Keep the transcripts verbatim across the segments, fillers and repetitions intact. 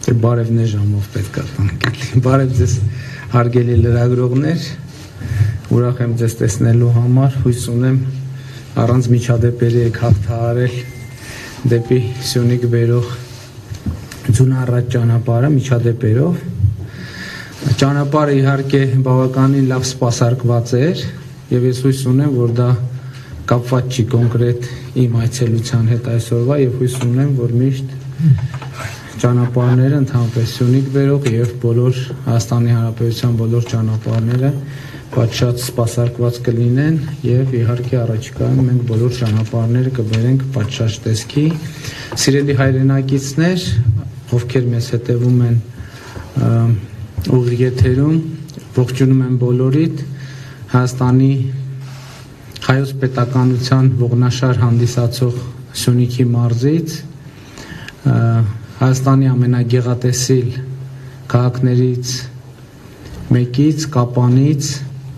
Բարևներ ժամով պետք է տանք։ Բարև ձեզ հարգելի լրագրողներ, ուրախ եմ ձեզ տեսնելու համար, հույս ունեմ առանց միջադեպերի եք հաղթահարել դեպի Սյունիք բերող ձյունառատ ճանապարհը միջադեպերով։ Ճանապարհը իհարկե բավականին լավ սպասարկված էր եւ ես հույս ունեմ, որ դա կապված չի կոնկրետ իմ այցելության հետ այսօրվա եւ հույս ունեմ, որ միշտ ճանապարհները ընդհանրապես Սյունիք բերող եւ բոլոր Հայաստանի Հանրապետության բոլոր ճանապարհները պատշաճ սպասարկված կլինեն եւ իհարկե առաջիկայում մենք բոլոր ճանապարհները կբերենք պատշաճ տեսքի։ Սիրելի հայրենակիցներ, ովքեր մեզ հետևում են ուղիղ եթերում, ողջունում եմ բոլորիդ Հայաստանի Հայոց պետականության ողնաշար հանդիսացող Սյունիքի մարզից, Հայաստանի ամենագեղատեսիլ քաղաքներից մեկից, Կապանից,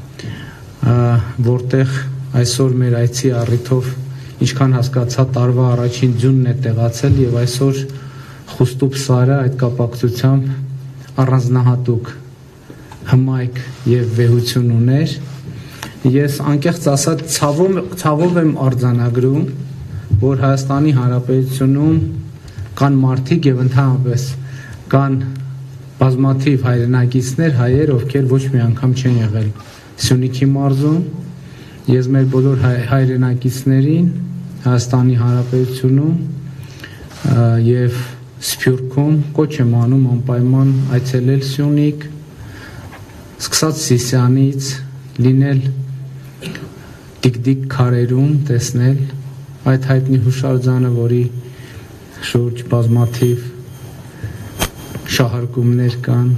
որտեղ այսօր մեր այցի առիթով ինչքան հասկացա տարվա առաջին ձյունն է տեղացել եւ այսօր Խուստուբ Սարը այդ կապակցությամբ առանձնահատուկ հմայք եւ վեհություն ուներ։ Ես անկեղծ ասած ցավով, ցավով եմ արձանագրում, որ Հայաստանի Հանրապետությունում կան մարդիկ եւ ընդհանրապես կան բազմաթիվ հայրենակիցներ, հայեր, ովքեր ոչ մի անգամ չեն եղել Սյունիքի մարզում։ Ես մեր բոլոր հայրենակիցներին Հայաստանի Հանրապետությունում եւ Սփյուռքում կոչ եմ անում անպայման այցելել Սյունիք, սկսած Սիսյանից, լինել Տիկ-Տիկ քարերում, տեսնել այդ հայտնի հուշարձանը, որի շուրջ բազմաթիվ շահարկումներ կան,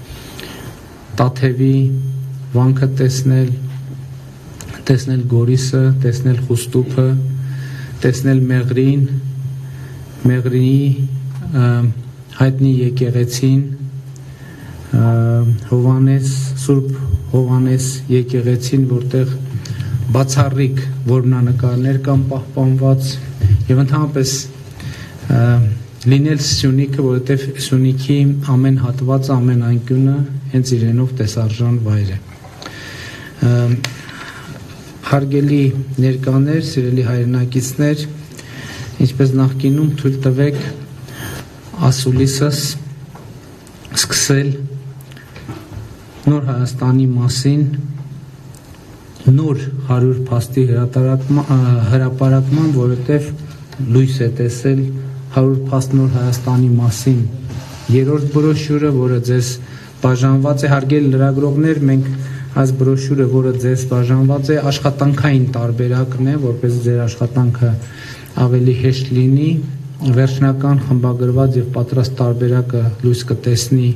Տաթևի վանքը տեսնել, տեսնել Գորիսը, տեսնել Խուստուբը, տեսնել Մեղրին, Մեղրիի հայտնի եկեղեցին, Հովանես, Սուրբ Հովանես եկեղեցին, որտեղ բացառիկ որմնանկարներ կան պահպանված եւ ընդհանրապես լինել Սյունիքը, որովհետև Սյունիքի ամեն հատվածը, ամեն անկյունը հենց իրենով տեսարժան վայր է։ Հարգելի ներկաներ, սիրելի հայրենակիցներ, ինչպես նախկինում թույլ տվեք ասուլիսս սկսել նոր Հայաստանի մասին նոր հարյուր փաստի հրապարակման, որովհետև լույս է տեսել հարյուր փաստ նոր Հայաստանի մասին երրորդ բրոշյուրը, որը ձեզ բաժանված է, հարգելի լրագրողներ, մենք այս բրոշյուրը, որը ձեզ բաժանված է, աշխատանքային տարբերակն է, որպես ձեր աշխատանքը ավելի հեշտ լինի, վերջնական խմբագրված եւ պատրաստ տարբերակը լույս կտեսնի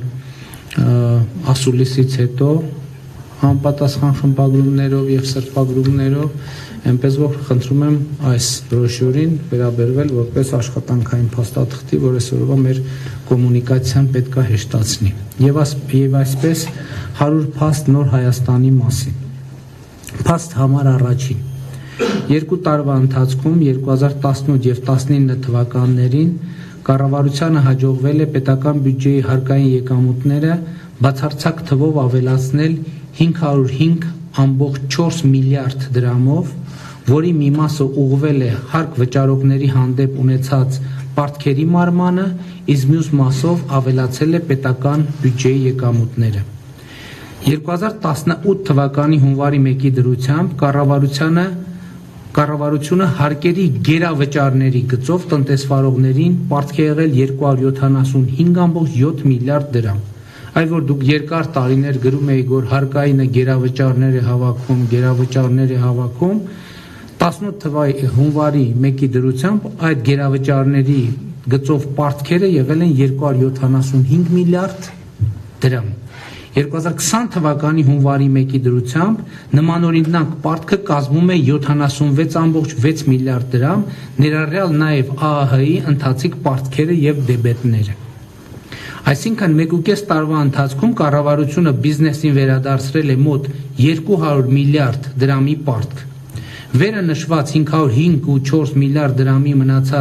ասուլիսից հետո անպատասխան խմբագրումներով եւ սրբագրումներով, այնպես որ խնդրում եմ այս բրոշյուրին վերաբերվել որպես աշխատանքային փաստաթղթի, որ այսօրվա մեր կոմունիկացիան պետք է հեշտացնի։ Եվ եւ այսպես հարյուր փաստ նոր Հայաստանի մասին։ Փաստ համար առաջին։ Երկու տարվա ընթացքում երկու հազար տասնութ եւ տասնինը թվականներին կառավարությանը հաջողվել է պետական բյուջեի հարկային եկամուտները բացարձակ թվով ավելացնել հինգ հարյուր հինգ ամբողջ չորս միլիարդ դրամով, որի մի մասը ուղղվել է հարկ վճարողների հանդեպ ունեցած պարտքերի մարմանը, իսկ մյուս մասով ավելացել է պետական բյուջեի եկամուտները։ երկու հազար տասնութ թվականի հունվարի մեկի դրությամբ կառավարությանը Կառավարությունը հարկերի գերավճարների գծով տնտեսվարողներին պարտք է եղել երկու հարյուր յոթանասունհինգ ամբողջ յոթ միլիարդ դրամ։ Այ որ դուք երկար տարիներ գրում եք, որ հարկայինը գերավճարներ է հավաքում, գերավճարներ է հավաքում, տասնութ թվականի հունվարի մեկի դրությամբ այդ գերավճարների գծով պարտքերը եղել են երկու հարյուր յոթանասունհինգ միլիարդ դրամ։ երկու հազար քսան թվականի հունվարի մեկի դրությամբ նմանօրինակ պարտքը կազմում է յոթանասունվեց ամբողջ վեց միլիարդ դրամ, ներառյալ նաև ԱԱՀ-ի ընթացիկ պարտքերը եւ դեբետները։ Այսինքն մեկուկես տարվա ընթացքում կառավարությունը բիզնեսին վերադարձրել է մոտ երկու հարյուր միլիարդ դրամի պարտք։ Վերը նշված հինգ հարյուր հինգ ու չորս միլիարդ դրամի մնացած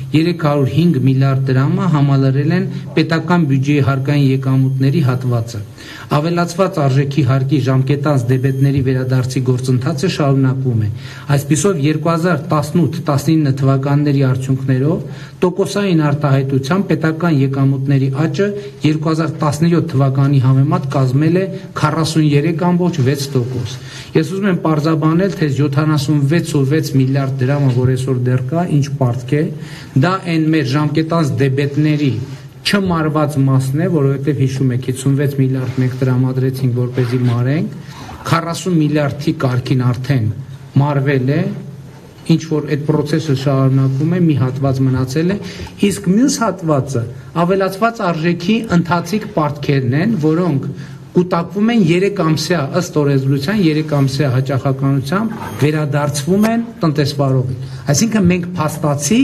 երեք հարյուր հինգ միլիարդ դրամը համալրել են պետական բյուջեի հարկային եկամուտների հատվածը։ Ավելացված արժեքի հարկի ժամկետանց դեբետների վերադարձի գործընթացը շարունակվում է։ Այսպիսով երկու հազար տասնութ տասնինը թվականների արդյունքներով տոկոսային արտահայտությամբ պետական եկամուտների աճը երկու հազար տասնյոթ թվականի համեմատ կազմել է քառասուններեք կόμք վեց տոկոս։ Ես ուզում եմ պարզաբանել, թե յոթանասունվեց կόμք վեց միլիարդ դրամը, որ այսօր դեռ կա, ինչ պարտք է, դա այն մեր ժամկետանց դեբետների չմարված մասն է, որովհետև հիշում եք հիսունվեց միլիարդ մենք տրամադրեցինք, որպեսզի մարենք, քառասուն միլիարդի կարգին արդեն մարվել է, ինչ որ այդ process-ը շարունակվում է, մի հատված մնացել է, իսկ մյուս հատվածը ավելացված արժեքի ընթացիկ պարտքերն են, որոնք կուտակվում են երեք ամսյա ըստ օրենսդրության երեք ամսյա հաճախականությամբ վերադարձվում են տնտեսվարողին։ Այսինքն մենք փաստացի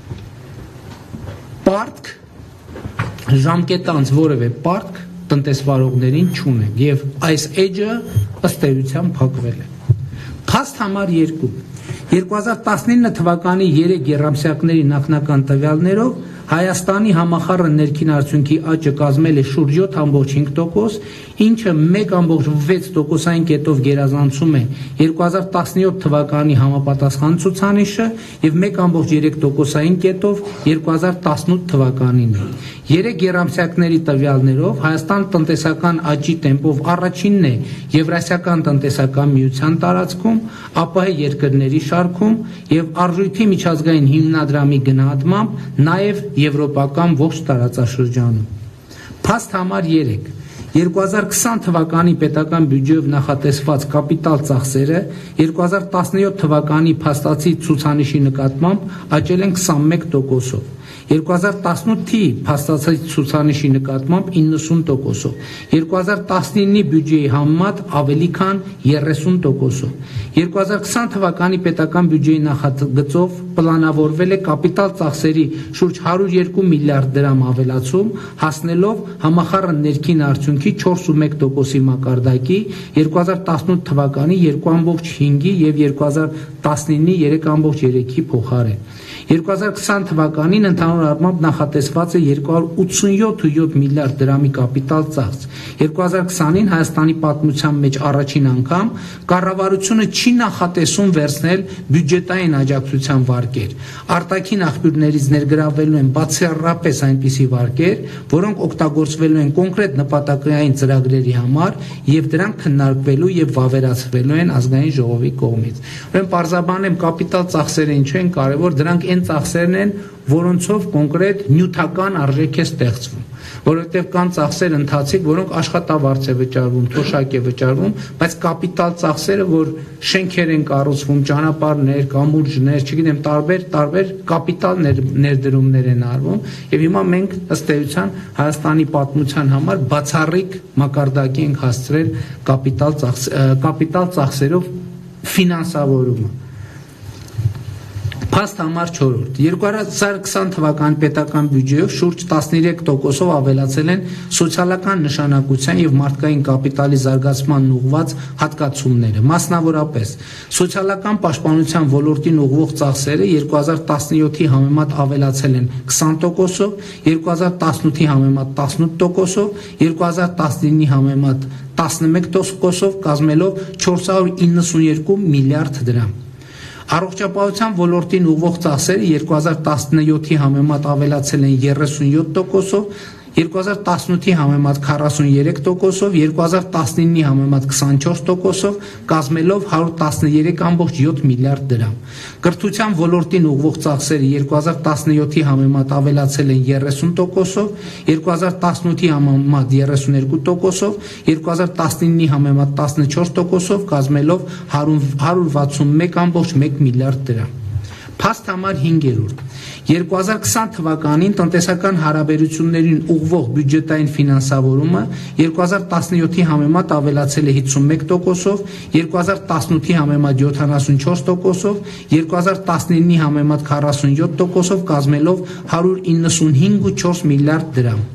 պարտք ժամկետանց որևէ պարտք տնտեսվարողներին չունենք եւ այս էջը ըստ էության փակվել է։ Փաստ համար երկու երկու հազար տասնինը թվականի երեք եռամսյակների նախնական տվյալներով Հայաստանի համախառն ներքին արդյունքի աճը կազմել է շուրջ յոթ կόμք հինգ տոկոս, ինչը մեկ կόμք վեց տոկոսային կետով գերազանցում է երկու հազար տասնյոթ թվականի համապատասխան ցուցանիշը եւ մեկ կόμք երեք տոկոսային կետով երկու հազար տասնութ թվականին։ Երեք եռամսյակների տվյալներով Հայաստան տնտեսական աճի տեմպով առաջինն է Եվրասիական տնտեսական միության տարածքում, ԱՊՀ երկրների շարքում եւ արժույթի միջազգային հիմնադրամի գնահատմամբ նաեւ եվրոպական ողջ տարածաշրջանում։ Փաստ համար երեք երկու հազար քսան թվականի պետական բյուջեով նախատեսված կապիտալ ծախսերը երկու հազար տասնյոթ թվականի փաստացի ցուցանիշի նկատմամբ աճել են քսանմեկ տոկոսով, երկու հազար տասնութի փաստացի ցուցանիշի նկատմամբ իննսուն տոկոսով, երկու հազար տասնինի բյուջեի համեմատ ավելի քան երեսուն տոկոսով, երկու հազար քսան թվականի պետական բյուջեի նախագծով պլանավորվել է կապիտալ ծախսերի շուրջ հարյուր երկու միլիարդ դրամ ավելացում, հասնելով համախառն ներքին արդյունքի չորսունմեկ տոկոսի մակարդակի երկու հազար տասնութ թվականի երկու կόμք հինգի եւ երկու հազար տասնինի երեք կόμք երեքի փոխարեն։ երկու հազար քսան թվականին ընդհանուր առմամբ նախատեսված է երկու հարյուր ութսունյոթ կόμք յոթ միլիարդ դրամի կապիտալ ծախս։ երկու հազար քսանին Հայաստանի պատմության մեջ առաջին անգամ կառավարությունը չի նախատեսում վերցնել բյուջետային աջակցության վարկեր։ Արտաքին աղբյուրներից ներգրավվելու են բացառապես այնպիսի վարկեր, որոնք օգտագործվելու են կոնկրետ նպատակային ծրագրերի համար եւ դրանք քննարկվելու եւ վավերացվելու են ազգային ժողովի կողմից։ Ուրեմն պարզաբանեմ կապիտալ ծախսերը ինչ են կարեւոր, դրանք այն ծախսերն են, որոնցով կոնկրետ նյութական արժեք է ստեղծվում, որովհետև կան ծախսեր ընթացիկ, որոնք աշխատավարձ է վճարվում, թոշակ է վճարվում, բայց կապիտալ ծախսերը, որ շենքեր են կառուցվում, ճանապարհներ, կամուրջներ, չգիտեմ, տարբեր տարբեր կապիտալ ներդրումներ են արվում, եւ հիմա մենք ըստ էության Հայաստանի պատմության համար բացառիկ մակարդակի ենք հասցրել կապիտալ ծախս, կապիտալ ծախսերով ֆինանսավորումը։ Փաստ համար չորրորդ երկու հազար քսան թվականի պետական բյուջեով շուրջ տասներեք տոկոսով ավելացել են սոցիալական նշանակության եւ մարդկային կապիտալի զարգացմանն ուղղված հատկացումները, մասնավորապես սոցիալական պաշտպանության ոլորտին ուղղվող ծախսերը երկու հազար տասնյոթի համեմատ ավելացել են քսան տոկոսով, երկու հազար տասնութի համեմատ տասնութ տոկոսով, երկու հազար տասնինի համեմատ տասնմեկ տոկոսով, կազմելով չորս հարյուր իննսունյոթ միլիարդ դրամ։ Առողջապահության ոլորտին ուղղվող ծախսերը երկու հազար տասնյոթի համեմատ ավելացել են երեսունյոթ տոկոսով, երկու հազար տասնութի համեմատ քառասուններեք տոկոսով, երկու հազար տասնինի համեմատ քսանչորս տոկոսով, կազմելով հարյուր տասներեք կόμք յոթ միլիարդ դրամ։ Կրթության ոլորտին ուղղվող ծախսերը երկու հազար տասնյոթի համեմատ ավելացել են երեսուն տոկոսով, երկու հազար տասնութի համեմատ երեսուներկու տոկոսով, երկու հազար տասնինի համեմատ տասնչորս տոկոսով, կազմելով հարյուր վաթսունմեկ կόμք մեկ միլիարդ դրամ։ Փաստ համար հինգերորդ երկու հազար քսան թվականին տնտեսական հարաբերություններին ուղղվող բյուջետային ֆինանսավորումը երկու հազար տասնյոթի համեմատ ավելացել է հիսունմեկ տոկոսով, երկու հազար տասնութի համեմատ յոթանասունչորս տոկոսով, երկու հազար տասնինի համեմատ քառասունյոթ տոկոսով, կազմելով հարյուր իննսունհինգ կόμք չորս միլիարդ դրամ։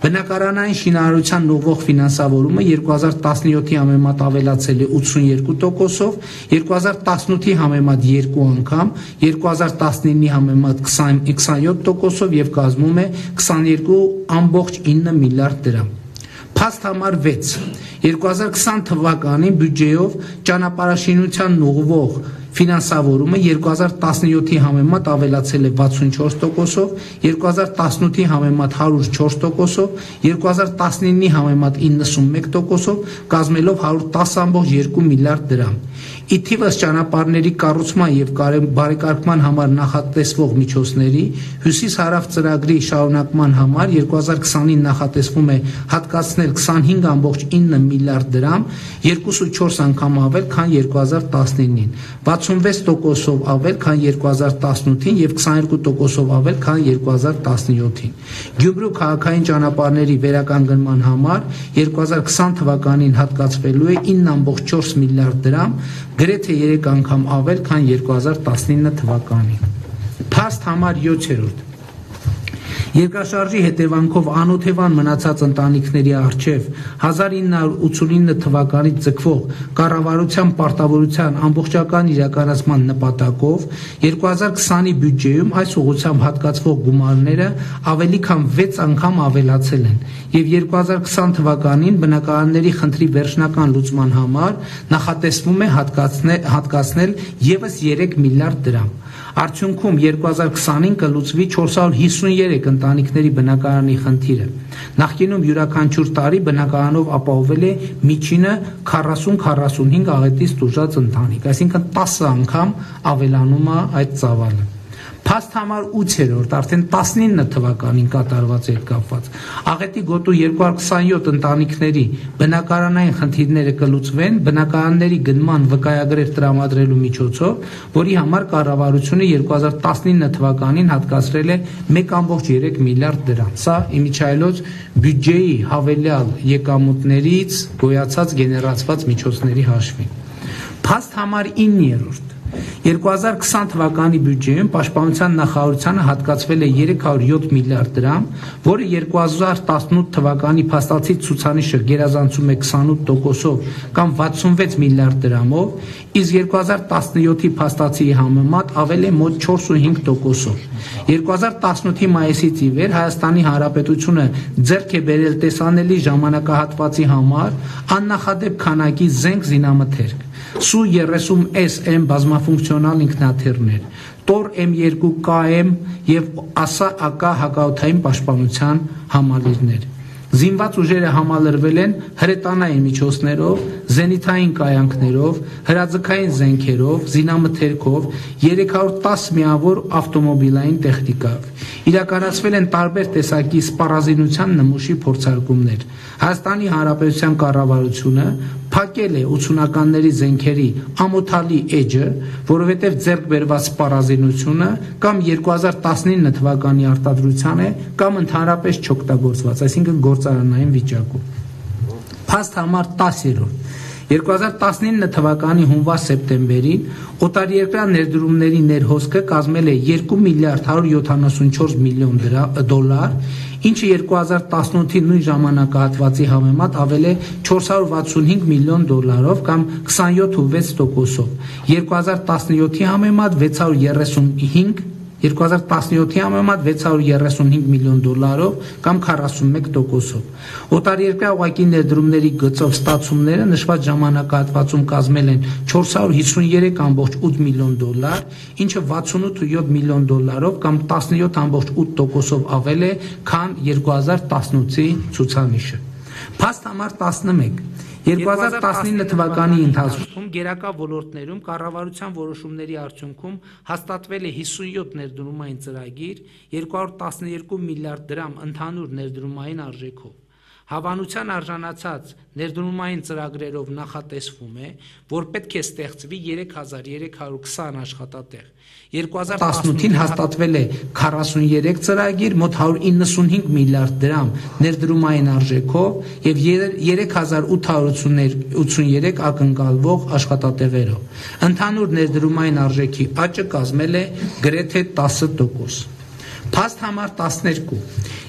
Բնակարանային շինարարության նողվող ֆինանսավորումը երկու հազար տասնյոթի համեմատ ավելացել է ութսունյերկու տոկոսով, երկու հազար տասնութի համեմատ երկու անգամ, երկու հազար տասնինի համեմատ քսանյոթ տոկոսով եւ կազմում է քսաներկու ամբողջ ինը միլիարդ դրամ։ Փաստ համար վեց երկու հազար քսան թվականին բյուջեով ճանապարհաշինության նողվող ֆինանսավորումը երկու հազար տասնյոթի համեմատ ավելացել է վաթսունչորս տոկոսով, երկու հազար տասնութի համեմատ հարյուր չորս տոկոսով, երկու հազար տասնինի համեմատ իննսունմեկ տոկոսով, կազմելով հարյուր տասը ամբողջ երկու միլիարդ դրամ։ Ի թիվս ճանապարհների կառուցման եւ բարեկարգման համար նախատեսվող միջոցների հյուսիս-հարավ ծրագրի շարունակման համար երկու հազար քսանին նախատեսվում է հատկացնել քսանհինգ ամբողջ ինը միլիարդ դրամ, երկուսուչորս անգամ ավել, քան երկու հազար տասնինին, վաթսունվեց տոկոսով ավել, քան երկու հազար տասնութին եւ քսաներկու տոկոսով ավել, քան երկու հազար տասնյոթին։ Գյումրու քաղաքային ճանապարհների վերականգնման համար երկու հազար քսան թվականին հատկացվելու է ինը ամբողջ չորս միլիարդ դրամ, գրեթե երեք անգամ ավել, քան երկու հազար տասնինը թվականին։ Փաստ համար յոթերորդ Երկրաշարժի հետևանքով անօթևան մնացած ընտանիքների առջև հազար ինը հարյուր ութսունինը թվականից ձգվող կառավարության պարտավորության ամբողջական իրականացման նպատակով երկու հազար քսանի բյուջեում այս ուղղությամբ հատկացվող գումարները ավելի քան վեց անգամ ավելացել են եւ երկու հազար քսան թվականին բնակարանների խնդրի վերջնական լուծման համար նախատեսվում է հատկացնել, հատկացնել եւս երեք միլիարդ դրամ։ Արդյունքում երկու հազար քսանին կլուծվի չորս հարյուր հիսունյերեք ընտանիքների բնակարանի խնդիրը։ Նախկինում յուրաքանչյուր տարի բնակարանով ապահովել է միջինը քառասուն քառասունհինգ աղետից տուժած ընտանիք, այսինքն տասը անգամ ավելանում է այդ ծավալը։ Փաստ համար ութերորդ արդեն տասնինը թվականին կատարված էր կապված։ Աղետի գոտու երկու հարյուր քսանյոթ ընտանիքների բնակարանային խնդիրները կլուծվեն բնակարանների գնման վկայագրեր տրամադրելու միջոցով, որի համար կառավարությունը երկու հազար տասնինը թվականին հատկացրել է մեկ ամբողջ երեք միլիարդ դրամ։ Սա իմիջիայլոց բյուջեի հավելյալ եկամուտներից գոյացած գեներացված միջոցների հաշվին։ Փաստ համար իններորդ երկու հազար քսան թվականի բյուջեում պաշտպանության նախարարությանը հատկացվել է երեք հարյուր յոթ միլիարդ դրամ, որը երկու հազար տասնութ թվականի փաստացի ցուցանիշը գերազանցում է քսանութ տոկոսով կամ վաթսունվեց միլիարդ դրամով, իսկ երկու հազար տասնյոթի փաստացի համեմատ ավել է մոտ չորսունհինգ տոկոսով։ երկու հազար տասնութի մայիսից ի վեր Հայաստանի Հանրապետությունը ձեռք է բերել տեսանելի ժամանակահատվածի համար աննախադեպ քանակի զենք զինամթերք, Սու երեսուն էս էմ բազմաֆունկցիոնալ ինքնաթիռներ, Տոր էմ երկու Կ էմ եւ ԱՍԱ ԱԿ հակաօդային պաշտպանության համալիրներ։ Զինված ուժերը համալրվել են հրետանային միջոցներով, զենիթային կայանքներով, հրաձգային զենքերով, զինամթերքով, երեք հարյուր տասը միավոր ավտոմոբիլային տեխնիկայով։ Իրականացվել են տարբեր տեսակի սպառազինության նմուշի փորձարկումներ։ Հայաստանի Հանրապետության կառավարությունը փակել է ութսունականների զենքերի ամոթալի էջը, որովհետև ձեռք բերված սպառազինությունը կամ երկու հազար տասնինը թվականի արտադրության է կամ ընդհանրապես չօգտագործված, այսինքն գործարանային վիճակում։ Փաստ համար տասերորդ երկու հազար տասնինը թվականի հունվար-սեպտեմբերին օտարերկրյա ներդրումների ներհոսքը կազմել է երկու միլիարդ հարյուր յոթանասունչորս միլիոն դոլար, ինչը երկու հազար տասնութի նույն ժամանակահատվածի համեմատ ավել է չորս հարյուր վաթսունհինգ միլիոն դոլարով կամ քսանյոթ ու վեց տոկոսով, երկու հազար տասնյոթի համեմատ վեց հարյուր երեսունհինգ երկու հազար տասնյոթի համեմատ վեց հարյուր երեսունհինգ միլիոն դոլարով կամ քառասունմեկ տոկոսով։ Օտարերկրյա ուղղակի ներդրումների գծով ստացումները նշված ժամանակահատվածում կազմել են չորս հարյուր հիսունյերեք ամբողջ ութ միլիոն դոլար, ինչը վաթսունութ ու յոթ միլիոն դոլարով կամ տասնյոթ ամբողջ ութ տոկոսով ավել է, քան երկու հազար տասնութի ցուցանիշը։ Փաստ համար տասնմեկ երկու հազար տասնինը թվականի ընթացքում գերակա ոլորտներում կառավարության որոշումների արդյունքում հաստատվել է հիսունյոթ ներդրումային ծրագիր երկու հարյուր տասներկու միլիարդ դրամ ընդհանուր ներդրումային արժեքով։ Հավանության արժանացած ներդրումային ծրագրերով նախատեսվում է, որ պետք է ստեղծվի երեք հազար երեք հարյուր քսան աշխատատեղ։ երկու հազար տասնութին հաստատվել է քառասունյերեք ծրագիր, մոտ հարյուր իննսունհինգ միլիարդ դրամ ներդրումային արժեքով եւ երեք հազար ութ հարյուր ութսունյերեք ակնկալվող աշխատատեղերով։ Ընդհանուր ներդրումային արժեքի աճը կազմել է գրեթե տասը տոկոս։ Փաստ համար տասներկու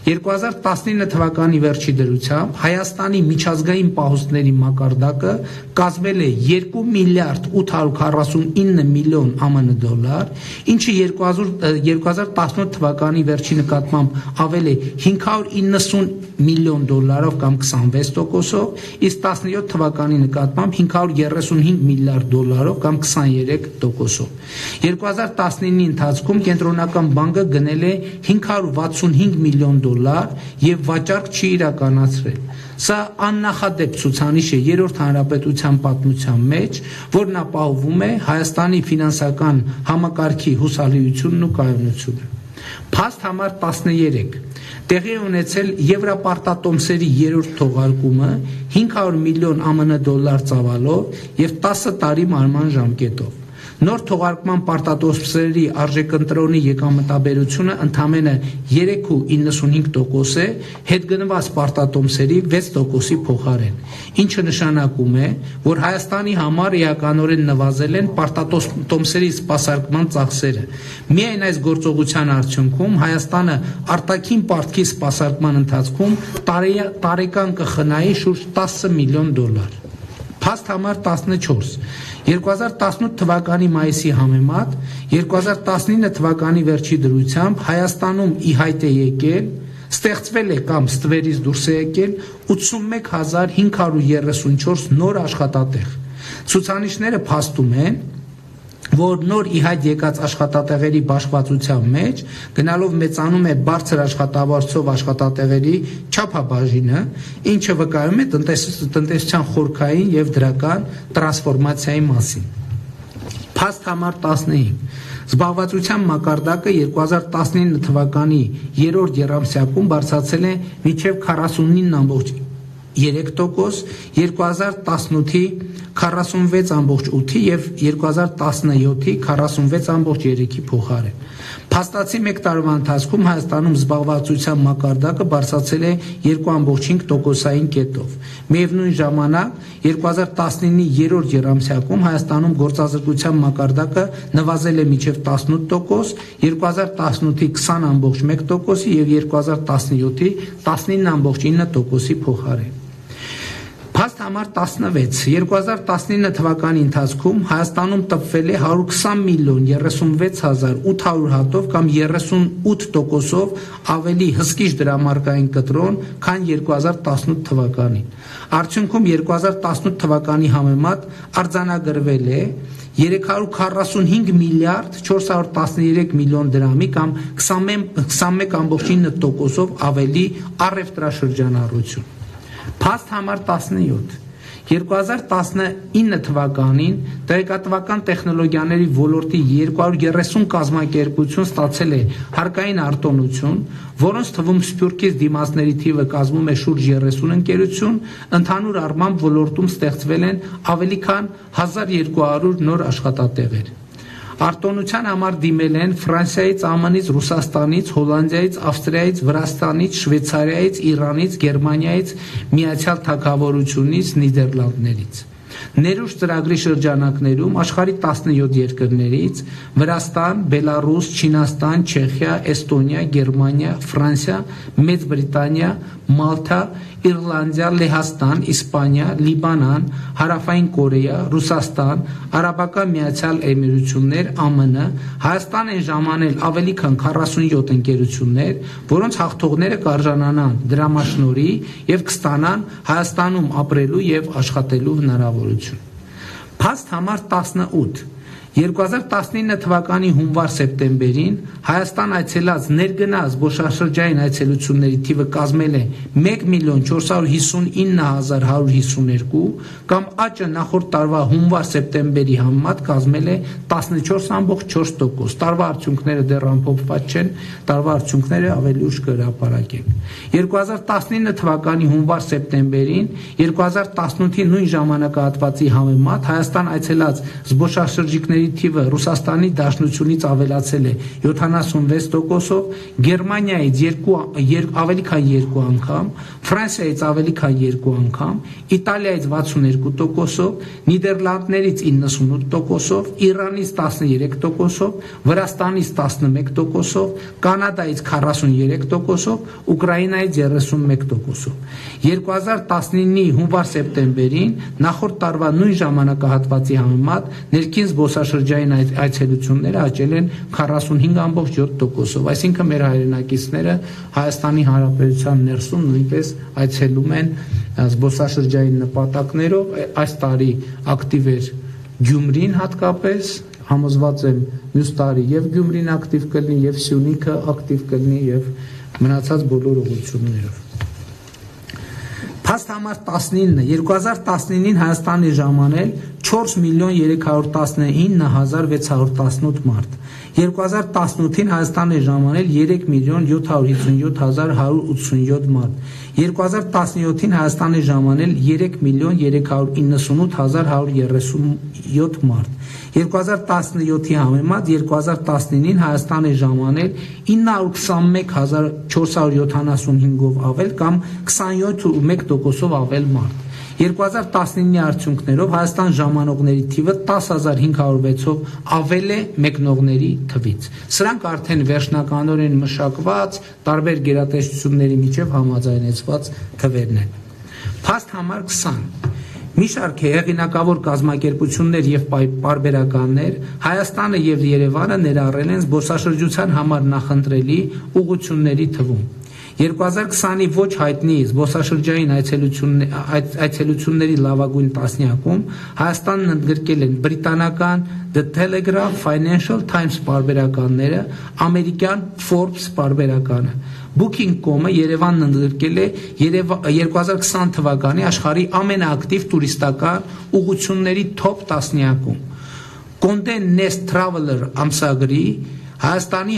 երկու հազար տասնինը թվականի վերջի դրությամբ Հայաստանի միջազգային պահոստների մակարդակը կազմել է երկու միլիարդ ութ հարյուր քառասունինը միլիոն ԱՄՆ դոլար, ինչը երկու հազար տասնութ թվականի վերջի նկատմամբ ավել է հինգ հարյուր իննսուն միլիոն դոլարով կամ քսանվեց տոկոսով, իսկ տասնյոթ թվականի նկատմամբ հինգ հարյուր երեսունհինգ միլիարդ դոլարով կամ քսաներեք տոկոսով։ երկու հազար տասնինի ընթացքում Կենտրոնական բանկը գնել է հինգ հարյուր վաթսունհինգ միլիոն դոլար եւ վաճառք չի իրականացրել։ Սա աննախադեպ ցուցանիշ է երրորդ հանրապետության պատմության մեջ, որն ապահովում է Հայաստանի ֆինանսական համակարգի հուսալիությունն ու կայունությունը։ Փաստ համար տասներեք տեղի ունեցել Եվրապարտատոմսերի երրորդ թողարկումը հինգ հարյուր միլիոն ԱՄՆ դոլար ծավալով եւ տասը տարի մարման ժամկետով։ Նոր թողարկման պարտատոմսերի արժեքընտրոնի եկամտաբերությունը ընդամենը երեք կόμμα իննսունհինգ տոկոս է, հետգնված պարտատոմսերի վեց տոկոսի փոխարեն, ինչը նշանակում է, որ Հայաստանի համար էականորեն նվազել են պարտատոմսերի սպասարկման ծախսերը։ Միայն այս գործողության արդյունքում Հայաստանը արտաքին պարտքի սպասարկման ընթացքում տարեկան կխնայի շուրջ տասը միլիոն դոլար։ Փաստ համար տասնչորս երկու հազար տասնութ թվականի մայիսի համեմատ երկու հազար տասնինը թվականի վերջի դրությամբ Հայաստանում ի հայտ է եկել, ստեղծվել է կամ ստվերից դուրս է եկել ութսունմեկ հազար հինգ հարյուր երեսունչորս նոր աշխատատեղ։ Ցուցանիշները փաստում են, որ նոր ի հայտ եկած աշխատատեղերի բաշխվածության մեջ գնալով մեծանում է բարձր աշխատավարձով աշխատատեղերի չափաբաժինը, ինչը վկայում է տնտեսության խորքային եւ դրական տրանսֆորմացիայի մասին։ Փաստ համար տասնհինգ զբաղվածության մակարդակը երկու հազար տասնինը թվականի երրորդ եռամսյակում բարձրացել է մինչև քառասունինը ամբողջ երեք տոկոս, երկու հազար տասնութի քառասունվեց ամբողջ ութի եւ երկու հազար տասնյոթի քառասունվեց ամբողջ երեքի փոխարեն։ Փաստացի մեկ տարվա ընթացքում Հայաստանում զբաղվածության մակարդակը բարձրացել է երկու ամբողջ հինգ տոկոսային կետով։ Միևնույն ժամանակ երկու հազար տասնինի երրորդ եռամսյակում Հայաստանում գործազրկության մակարդակը նվազել է մինչև տասնութ տոկոս, երկու հազար տասնութի քսան ամբողջ մեկ տոկոսի եւ երկու հազար տասնյոթի տասնինը ամբողջ ինը տոկոսի փոխարեն։ Փաստ համար տասնվեց երկու հազար տասնինը թվականի ընթացքում Հայաստանում տպվել է հարյուր քսան միլիոն երեսունվեց հազար ութ հարյուր հատով կամ երեսունութ տոկոսով ավելի հսկիչ դրամարկային կտրոն, քան երկու հազար տասնութ թվականին։ Արդյունքում երկու հազար տասնութ թվականի համեմատ արձանագրվել է երեք հարյուր քառասունհինգ միլիարդ չորս հարյուր տասներեք միլիոն դրամի կամ քսանմեկ ամբողջ ինը տոկոսով ավելի առևտրաշրջանառություն։ Փաստ համար տասնյոթ երկու հազար տասնինը թվականին տեղեկատվական տեխնոլոգիաների ոլորտի երկու հարյուր երեսուն կազմակերպություն ստացել է հարկային արտոնություն, որոնց թվում Սփյուռքից դիմացների թիվը կազմում է շուրջ երեսուն ընկերություն, ընդհանուր առմամբ ոլորտում ստեղծվել են ավելի քան հազար երկու հարյուր նոր աշխատատեղեր։ Արտոնության համար դիմել են Ֆրանսիայից, ԱՄՆ-ից, Ռուսաստանից, Հոլանդիայից, Ավստրիայից, Վրաստանից, Շվեյցարիայից, Իրանից, Գերմանիայից, Միացյալ Թագավորությունից, Նիդերլանդներից։ Ներուժ ծրագրի շրջանակներում աշխարհի տասնյոթ երկրներից Վրաստան, Բելարուս, Չինաստան, Չեխիա, Էստոնիա, Գերմանիա, Ֆրանսիա, Մեծ Բրիտանիա, Մալթա, Իռլանդիա, Լեհաստան, Իսպանիա, Լիբանան, Հարավային Կորեա, Ռուսաստան, Արաբական Միացյալ Էմիրություններ, ԱՄՆ, Հայաստան են ժամանել ավելի քան քառասունյոթ ընկերություններ, որոնց հաղթողները կարժանանան դրամաշնորհի եւ կստանան Հայաստանում ապրելու եւ աշխատելու հնարավորություն։ Փաստ համար տասնութ երկու հազար տասնինը թվականի հունվար-սեպտեմբերին Հայաստան այցելած ներգնա զբոսաշրջային այցելությունների թիվը կազմել է մեկ միլիոն չորս հարյուր հիսունինը հազար հարյուր հիսուներկու կամ աճը նախորդ տարվա հունվար-սեպտեմբերի համեմատ կազմել է տասնչորս ամբողջ չորս տոկոս։ Տարվա արդյունքները դեռ ամփոփված չեն, տարվա արդյունքները ավելի ուշ կհրապարակենք։ երկու հազար տասնինը թվականի հունվար-սեպտեմբերին երկու հազար տասնութի նույն ժամանակահատվածի համեմատ Հայաստան այցելած զբոսաշրջիկների մեկնողների թիվը Ռուսաստանի Դաշնությունից ավելացել է յոթանասունվեց տոկոսով, Գերմանիայից ավելի քան երկու անգամ, Ֆրանսիայից ավելի քան երկու անգամ, Իտալիայից վաթսուներկու տոկոսով, Նիդերլանդներից իննսունութ տոկոսով, Իրանից տասներեք տոկոսով, Վրաստանից տասնմեկ տոկոսով, Կանադայից քառասուներեք տոկոսով, Ուկրաինայից երեսունմեկ տոկոսով։ երկու հազար տասնինի հունվար-սեպտեմբերին նախորդ տարվա նույն ժամանակահատվածի համեմատ ներքին զբոսաշրջային այցելությունները աճել են քառասունհինգ կόμμα յոթ տոկոսով, այսինքն մեր հայրենակիցները Հայաստանի Հանրապետության ներսում նույնպես այցելում են զբոսաշրջային նպատակներով։ Այս տարի ակտիվ էր Գյումրին հատկապես, համոզված եմ մյուս տարի եւ Գյումրին ակտիվ կլինի, եւ Սյունիքը ակտիվ կլինի, եւ մնացած բոլոր ուղղություններով։ Փաստ համար տասնինը երկու հազար տասնինին Հայաստանի ժամանել չորս միլիոն երեք հարյուր տասնինը հազար վեց հարյուր տասնութ մարդ, երկու հազար տասնութին Հայաստանի ժամանել երեք միլիոն յոթ հարյուր հիսունյոթ հազար հարյուր ութսունյոթ մարդ, երկու հազար տասնյոթին Հայաստանի ժամանել երեք միլիոն երեք հարյուր իննսունութ հազար հարյուր երեսունյոթ մարդ, երկու հազար տասնյոթի համեմատ երկու հազար տասնինին Հայաստանի ժամանել ինը հարյուր քսանմեկ հազար չորս հարյուր յոթանասունհինգով ավել կամ քսանյոթ կόμμα մեկ տոկոսով ավել մարդ։ երկու հազար տասնինի արդյունքներով Հայաստան ժամանողների թիվը տասը հազար հինգ հարյուր վեցով ավել է մեկնողների թվից։ Սրանք արդեն վերջնականորեն մշակված, տարբեր գերատեսչությունների միջև համաձայնեցված թվերն են։ Փաստ համար քսան մի շարք հեղինակավոր կազմակերպություններ եւ պարբերականներ Հայաստանը եւ Երևանը ներառել են զբոսաշրջության համար նախընտրելի ուղղությունների թվում։ երկու հազար քսանի ոչ հայտնի զբոսաշրջային այցելությունների լավագույն տասնյակում Հայաստանն ընդգրկել են բրիտանական The Telegraph, Financial Times պարբերականները, ամերիկյան Forbes պարբերականը։ Booking dot com-ը Երևանն ընդգրկել է երկու հազար քսան թվականի աշխարհի ամենաակտիվ տուրիստական ուղղությունների top տասնյակում։ Condé Nast Traveler ամսագրի Հայաստանի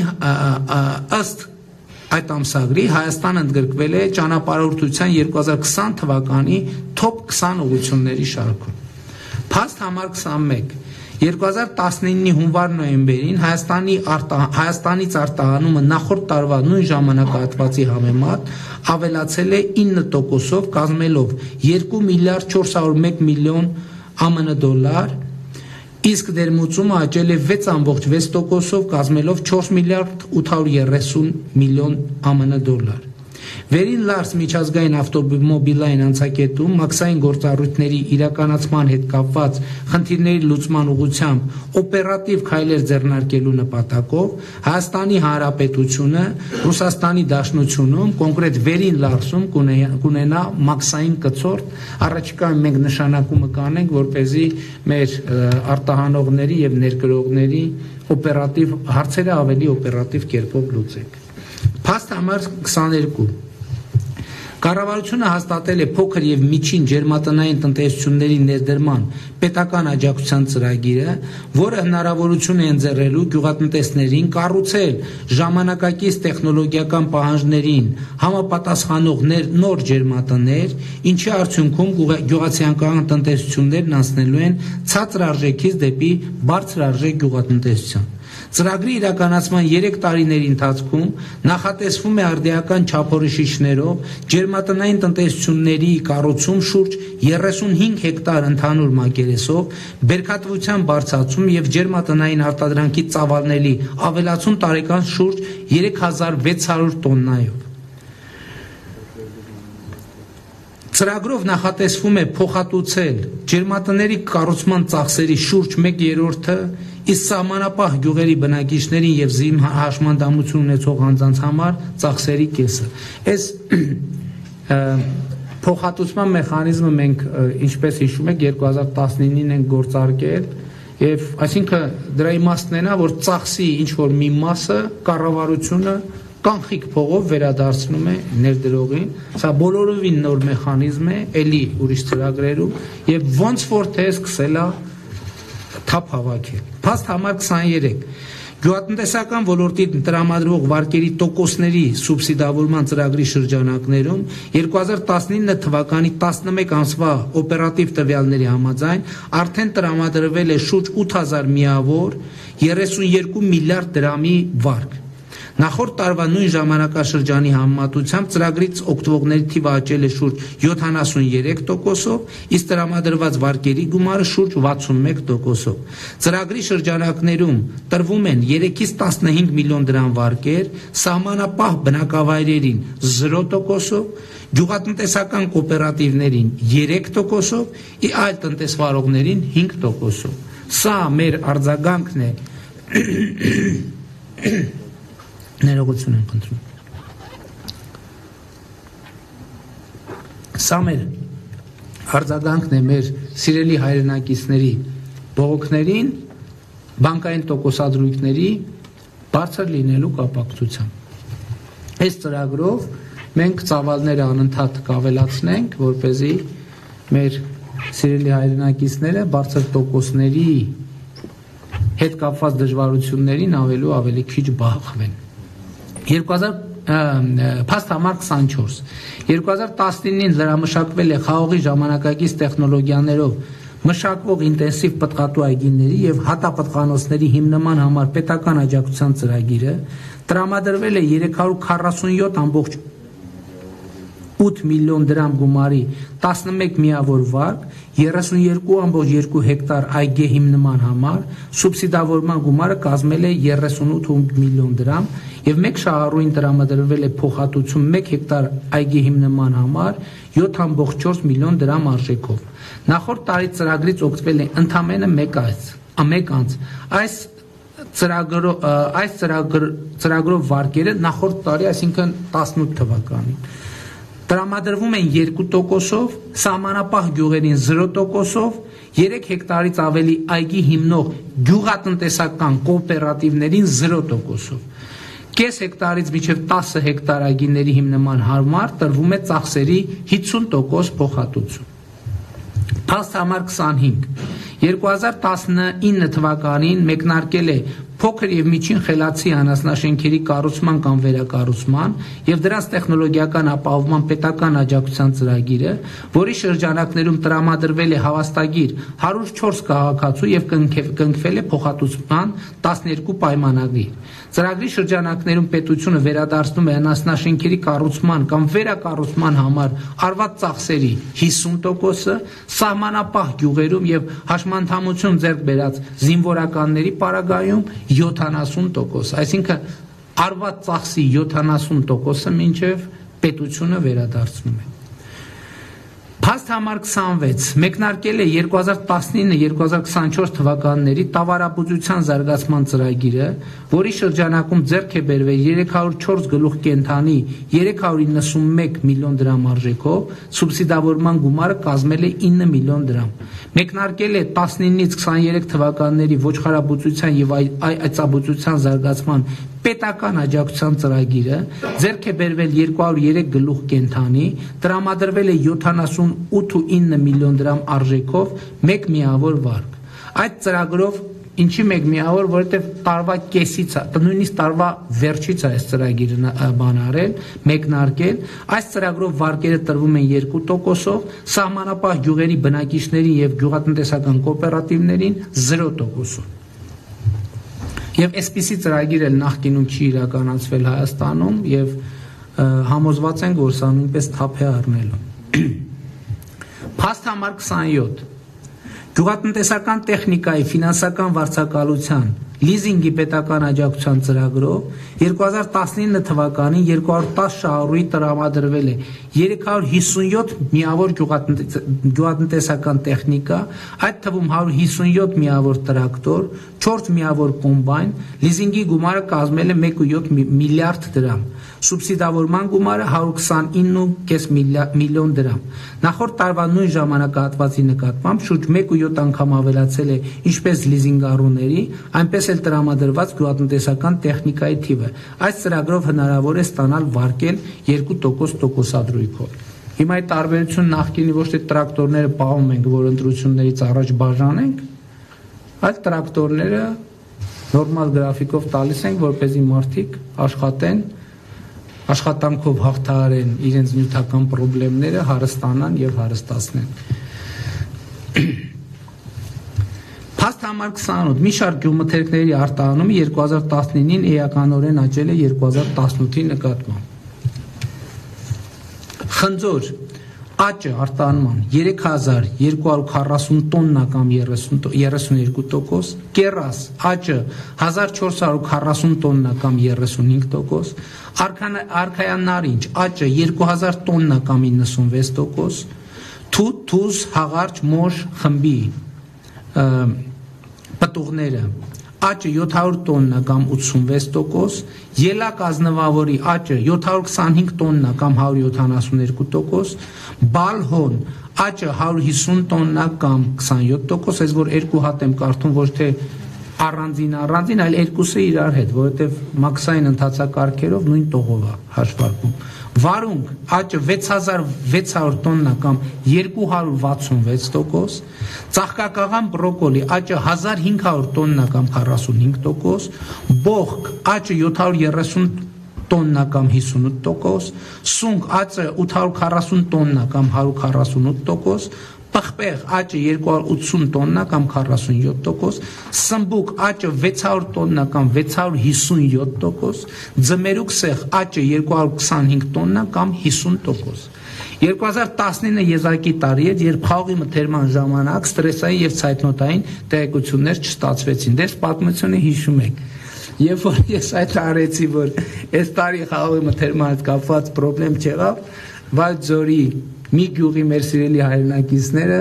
ըստ այդ ամսագրի Հայաստանը ընդգրկվել է ճանապարհորդության երկու հազար քսան թվականի top քսան ուղղությունների շարքում։ Փաստ համար քսանմեկ երկու հազար տասնինի հունվար-նոյեմբերին Հայաստանի Հայաստանից արտահանումը նախորդ տարվա նույն ժամանակահատվածի համեմատ ավելացել է ինը տոկոսով, կազմելով երկու միլիարդ չորս հարյուր մեկ միլիոն ԱՄՆ դոլար, իսկ ներմուծումը աճել է վեց կόμμα վեց տոկոսով, կազմելով չորս միլիարդ ութ հարյուր երեսուն միլիոն ԱՄՆ դոլար։ Վերին լարս միջազգային ավտոմոբիլային անցակետում մաքսային գործառույթների իրականացման հետ կապված խնդիրների լուծման ուղղությամբ օպերատիվ քայլեր ձեռնարկելու նպատակով Հայաստանի Հանրապետությունը Ռուսաստանի Դաշնությունում, կոնկրետ Վերին լարսում կունենա մաքսային կցորդ, առաջիկայում մենք նշանակումը կանենք, որպեսզի մեր արտահանողների եւ ներկրողների օպերատիվ հարցերը ավելի օպերատիվ կերպով լուծենք։ Փաստ համար քսաներկու Կառավարությունը հաստատել է փոքր եւ միջին ջերմատնային տնտեսությունների ներդրման պետական աջակցության ծրագիրը, որը հնարավորություն է ընձեռելու գյուղատնտեսներին կառուցել ժամանակակից տեխնոլոգիական պահանջներին համապատասխանող նոր ջերմատներ, ինչի արդյունքում գյուղացիական տնտեսություններն անցնելու են ցածր արժեքից դեպի բարձր արժեք գյուղատնտեսության։ Ծրագրի իրականացման երեք տարիների ընթացքում նախատեսվում է արդիական չափորոշիչներով ջերմատնային տնտեսությունների կառուցում շուրջ երեսունհինգ հեկտար ընդհանուր մակերեսով, բերքատվության բարձրացում եւ ջերմատնային արտադրանքի ծավալների ավելացում տարեկան շուրջ երեք հազար վեց հարյուր տոննայով։ Ծրագրով նախատեսվում է փոխհատուցել ջերմատների կառուցման ծախսերի շուրջ մեկ երրորդը, իսկ սահմանապահ գյուղերի բնակիչներին եւ զիմ հաշմանդամություն ունեցող անձանց համար ծախսերի կեսը։ Այս փոխհատուցման մեխանիզմը մենք, ինչպես հիշում եք, երկու հազար տասնինին ենք գործարկել եւ այսինքն դրա իմաստն է նա, որ ծախսի ինչ որ մի մասը կառավարությունը կանխիկ փողով վերադարձնում է ներդրողին, սա բոլորովին նոր մեխանիզմ է, էլի ուրիշ ծրագրերում եւ ոնց որ թե սկսել է թափ հավաքել։ Փաստ համար քսաներեք Գյուղատնտեսական ոլորտի տրամադրող վարկերի տոկոսների սուբսիդավորման ծրագրի շրջանակներում երկու հազար տասնինը թվականի տասնմեկ ամսվա օպերատիվ տվյալների համաձայն արդեն տրամադրվել է շուրջ ութ հազար միավոր երեսունյոթ միլիարդ դրամի վարկ։ Նախորդ տարվա նույն ժամանակաշրջանի համեմատությամբ ծրագրից օգտվողների թիվը աճել է շուրջ յոթանասուներեք տոկոսով, իսկ տրամադրված վարկերի գումարը շուրջ վաթսունմեկ տոկոսով։ Ծրագրի շրջանակներում տրվում են երեքից տասնհինգ միլիոն դրամ վարկեր, սահմանապահ բնակավայրերին զրո տոկոսով, գյուղատնտեսական կոոպերատիվներին երեք տոկոսով, այլ տնտեսվարողներին հինգ տոկոսով։ Սա մեր արձագանքն է Ներողություն եմ խնդրում։ Սա մեր արձագանքն է մեր սիրելի հայրենակիցների բողոքներին, բանկային տոկոսադրույքների բարձր լինելու կապակցությամբ։ Այս ծրագրով մենք ծավալները անընդհատ կավելացնենք, որպեսզի մեր սիրելի հայրենակիցները բարձր տոկոսների հետ կապված դժվարություններին ավելի ավելի քիչ բախվեն։ երկու հազար Փաստ համար քսանչորս երկու հազար տասնինին լրամշակվել է խաղողի ժամանակակից տեխնոլոգիաներով մշակվող ինտենսիվ պտղատու այգիների եւ հատապտղանոցների հիմնման համար պետական աջակցության ծրագիրը, տրամադրվել է երեք հարյուր քառասունյոթ ամբողջ ութ միլիոն դրամ գումարի տասնմեկ միավոր վարկ, երեսունյոթ ամբողջ երկու հեկտար այգի հիմնման համար, սուբսիդավորման գումարը կազմել է երեսունութ միլիոն դրամ եւ մեկ շահառուին տրամադրվել է փոխհատուցում մեկ հեկտար այգի հիմնման համար յոթ ամբողջ չորս միլիոն դրամ արժեքով։ Նախորդ տարի ծրագրից օգտվել է ընդամենը մեկ այց, մեկ անց։ Այս ծրագրով այս ծրագրով վարկերը նախորդ տարի, այսինքն տասնութ թվականին տրամադրվում են երկու տոկոսով, սահմանապահ գյուղերին զրո տոկոսով, երեք հեկտարից ավելի այգի հիմնող գյուղատնտեսական կոոպերատիվներին զրո տոկոսով։ Կես հեկտարից մինչև տասը հեկտար այգիների հիմնման համար տրվում է ծախսերի հիսուն տոկոս փոխհատուցում։ Փաստ համար քսանհինգ երկու հազար տասնինը թվականին մեկնարկել է փոքր եւ միջին խելացի անասնաշենքերի կառուցման կամ վերակառուցման եւ դրանց տեխնոլոգիական ապահովման պետական աջակցության ծրագիրը, որի շրջանակներում տրամադրվել է հավաստագիր հարյուր չորս քաղաքացու եւ կնքվել է փոխհատուցման տասներկու պայմանագրի։ Ծրագրի շրջանակներում պետությունը վերադարձնում է անասնաշենքերի կառուցման կամ վերակառուցման համար արված ծախսերի հիսուն տոկոսը, սահմանապահ գյուղերում եւ հաշմանդամություն ձեռք բերած զինվորականների պարագայում յոթանասուն տոկոս, այսինքն արված ծախսի յոթանասուն տոկոսը մինչև պետությունը վերադարձնում է։ Փաստ համար քսանվեց մեկնարկել է երկու հազար տասնինը երկու հազար քսանչորս թվականների տավարաբուծության զարգացման ծրագիրը, որի շրջանակում ձեռք է բերվել երեք հարյուր չորս գլուխ կենդանի երեք հարյուր իննսունմեկ միլիոն դրամ արժեքով, սուբսիդավորման գումարը կազմել է ինը միլիոն դրամ։ Մեկնարկել է տասնինից քսաներեք թվականների ոչխարաբուծության եւ այծաբուծության զարգացման պետական աջակցության ծրագիրը, ձեռք է բերվել երկու հարյուր երեք գլուխ կենդանի, տրամադրվել է յոթանասունութ ու ինը միլիոն դրամ արժեքով մեկ միավոր վարկ։ Այդ ծրագրով ինչի մեկ միավոր, որովհետև տարվա կեսից է, նույնիսկ տարվա վերջից է այս ծրագիրը բանարել, մեկնարկել, այս ծրագրով վարկերը տրվում են երկու տոկոսով, սահմանապահ գյուղերի բնակիչներին եւ գյուղատնտեսական կոոպերատիվներին զրո տոկոսով։ Եվ այսպիսի ծրագիր էլ նախկինում չի իրականացվել Հայաստանում եւ համոզված ենք, որ սա նույնպես թափ է առնելու։ Փաստ համար քսանյոթ Գյուղատնտեսական տեխնիկայի ֆինանսական վարձակալության լիզինգի պետական աջակցության ծրագրով երկու հազար տասնինը թվականին երկու հարյուր տասը շահառուի տրամադրվել է երեք հարյուր հիսունյոթ միավոր գյուղատնտեսական տեխնիկա, այդ թվում հարյուր հիսունյոթ միավոր տրակտոր, չորս միավոր կոմբայն, լիզինգի գումարը կազմել է մեկ կόμμα յոթ միլիարդ դրամ, սուբսիդավորման գումարը հարյուր քսանինը կես միլիոն դրամ։ Նախորդ տարվա նույն ժամանակահատվածի նկատմամբ շուրջ մեկ կόμμα յոթ անգամ ավելացել է ինչպես լիզինգառուների, այնպես էլ տրամադրված գյուղատնտեսական տեխնիկայի թիվը։ Այս ծրագրով հնարավոր է ստանալ վարկել երկու տոկոս տոկոսադրույքով։ Հիմա այդ տարբերությունը նախկինի ոչ թե տրակտորները պահում ենք, որ ընտրություններից առաջ բաժանենք, այլ տրակտորները նորմալ գրաֆիկով տալիս ենք, որպեսզի մարդիկ աշխատեն, աշխատանքով հաղթահարեն իրենց նյութական խնդիրները, հարստանան եւ հարստացնեն։ Փաստ համար քսանութ մի շարք գյուղմթերքների արտահանումը երկու հազար տասնինին էականորեն աճել է երկու հազար տասնութի նկատմամբ։ Խնձոր աճը արտահանման երեք հազար երկու հարյուր քառասուն տոննա կամ երեսունյոթ տոկոս, կեռաս աճը հազար չորս հարյուր քառասուն տոննա կամ երեսունհինգ տոկոս, արքայանարինջ աճը երկու հազար տոննա կամ իննսունվեց տոկոս, թութ, թուզ, հաղարջ, մոշ խմբի պտուղները աճը յոթ հարյուր տոննա կամ ութսունվեց տոկոս, ելակ ազնվավորի աճը յոթ հարյուր քսանհինգ տոննա կամ հարյուր յոթանասունյոթ տոկոս, բալհոն աճը հարյուր հիսուն տոննա կամ քսանյոթ տոկոս, այս որ երկու հատ եմ կարդում, ոչ թե առանձին առանձին, այլ երկուսը իրար հետ, որովհետև մաքսային ընթացակարգերով նույն տողով է հաշվարկվում։ Վարունգ աճը վեց հազար վեց հարյուր տոննա կամ երկու հարյուր վաթսունվեց տոկոս, ծաղկակաղան բրոկոլի աճը հազար հինգ հարյուր տոննա կամ քառասունհինգ տոկոս, բոխկ աճը յոթ հարյուր երեսուն տոննա կամ հիսունութ տոկոս, սունկ աճը ութ հարյուր քառասուն տոննա կամ հարյուր քառասունութ տոկոս, պղպեղ աճը երկու հարյուր ութսուն տոննա կամ քառասունյոթ տոկոս, սմբուկ աճը վեց հարյուր տոննա կամ վեց հարյուր հիսունյոթ տոկոս, ձմերուկ սեղ աճը երկու հարյուր քսանհինգ տոննա կամ հիսուն տոկոս։ երկու հազար տասնինը եզակի տարի էր, երբ խաղողի մթերման ժամանակ ստրեսային եւ ցայտնոտային տեղեկություններ չստացվեցին։ Դες պատմությունը հիշում եք։ Երբ որ ես այդ արեցի, որ այս տարի խաղողի մթերման հետ կապված խնդրեմ չեղավ, բայց ձորի մի գյուղի մեր սիրելի հայրենակիցները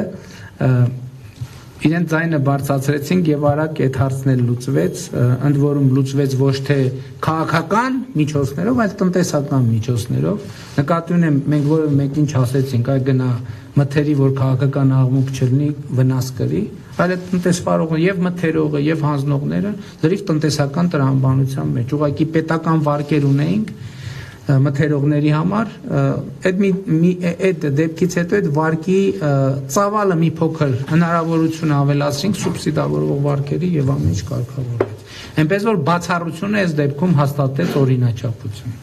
իրեն ձայնը բարձրացրեցին եւ արագ այդ հարցն էլ լուծվեց, ընդ որում լուծվեց ոչ թե քաղաքական միջոցներով, այլ տնտեսական միջոցներով։ Նկատի ունեմ, մենք որևէ մեկին չասեցինք, այ գնա մթերի, որ քաղաքական աղմուկ չլինի, վնաս կրի, այլ տնտեսվարողը եւ մթերողը եւ հանձնողները լրիվ տնտեսական տրամաբանության մեջ, ուղղակի պետական վարկեր ունեինք մթերողների համար, այդ մի այդ դեպքից հետո այդ վարկի ծավալը մի փոքր հնարավորություն ավելացրինք սուբսիդավորող վարկերի եւ ամեն ինչ կարգավորվեց։ Այնպես որ բացառությունը այս դեպքում հաստատեց օրինաչափություն։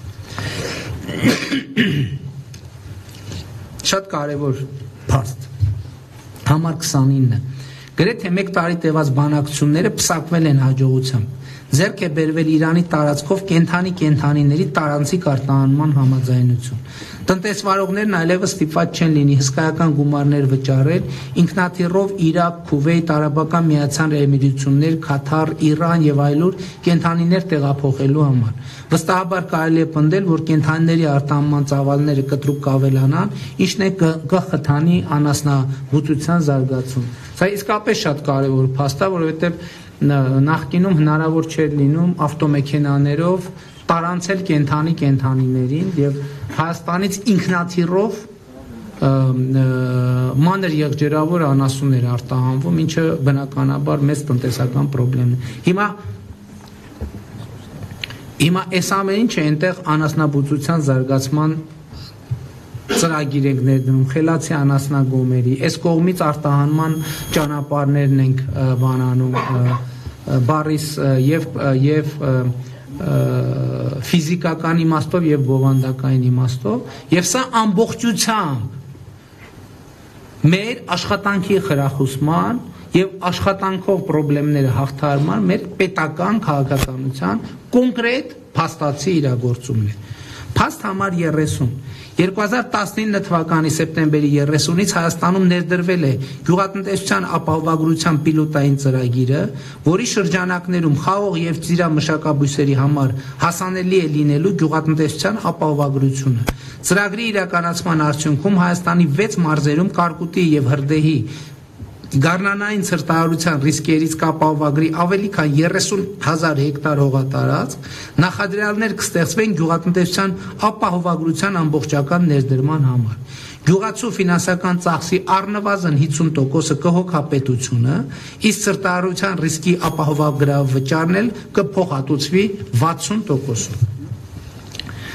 Շատ կարևոր փաստ։ Համար քսանինը գրեթե մեկ տարի տևած բանակցությունները փսակվել են հաջողությամբ։ Ձեռք է բերվել Իրանի տարածքով կենթանի կենթանիների տարանցիկ արտահանման համաձայնություն։ Տնտեսվարողներն այլևս ստիպված չեն լինի հսկայական գումարներ վճարել ինքնաթիռով Իրաք, Քուվեյթ, Արաբական Միացյալ Էմիրություններ, Քաթար, Իրան եւ այլուր կենթանիներ տեղափոխելու համար։ Վստահաբար կարելի է պնդել, որ կենթանիների արտահանման ծավալները կտրուկ կավելանան, ինչն է կխթանի անասնաբուծության զարգացում։ Սա իսկապես շատ կարևոր փաստ է, որովհետեւ նախկինում հնարավոր չէր լինում ավտոմեքենաներով տարանցել կենթանի կենթանիներին եւ Հայաստանից ինքնաթիռով մանր եղջերավոր անասուններ արտահանվում, ինչը բնականաբար մեծ տնտեսական խնդրեմ է։ Հիմա հիմա այս ամեն ինչը այնտեղ անասնաբուծության զարգացման ծրագիր ենք ներդնում, խելացի անասնագոմերի, այս կողմից արտահանման ճանապարհներն ենք բանանում, բարիս եւ եւ ֆիզիկական իմաստով եւ բովանդակային իմաստով, եւ սա ամբողջությամբ մեր աշխատանքի խրախուսման եւ աշխատանքով խնդիրները հաղթահարման մեր պետական քաղաքականության կոնկրետ փաստացի իրագործումն է։ Փաստ համար երեսուն երկու հազար տասնինը թվականի սեպտեմբերի երեսունից Հայաստանում ներդրվել է գյուղատնտեսության ապահովագրության պիլոտային ծրագիրը, որի շրջանակներում խաղող եւ ծիրամշակաբույսերի համար հասանելի է լինելու գյուղատնտեսության ապահովագրությունը։ Ծրագրի իրականացման արդյունքում Հայաստանի վեց մարզերում կարկուտի եւ հրդեհի Գառնանային ցրտահարության ռիսկերից կապահովագրի ավելի քան երեսուն հազար հեկտար հողատարածք, նախադրյալներ կստեղծվեն գյուղատնտեսության ապահովագրության ամբողջական ներդրման համար։ Գյուղացու ֆինանսական ծախսի առնվազն հիսուն տոկոսը կհոգա պետությունը, իսկ ցրտահարության ռիսկի ապահովագրավճարն էլ կփոխհատուցվի վաթսուն տոկոսով։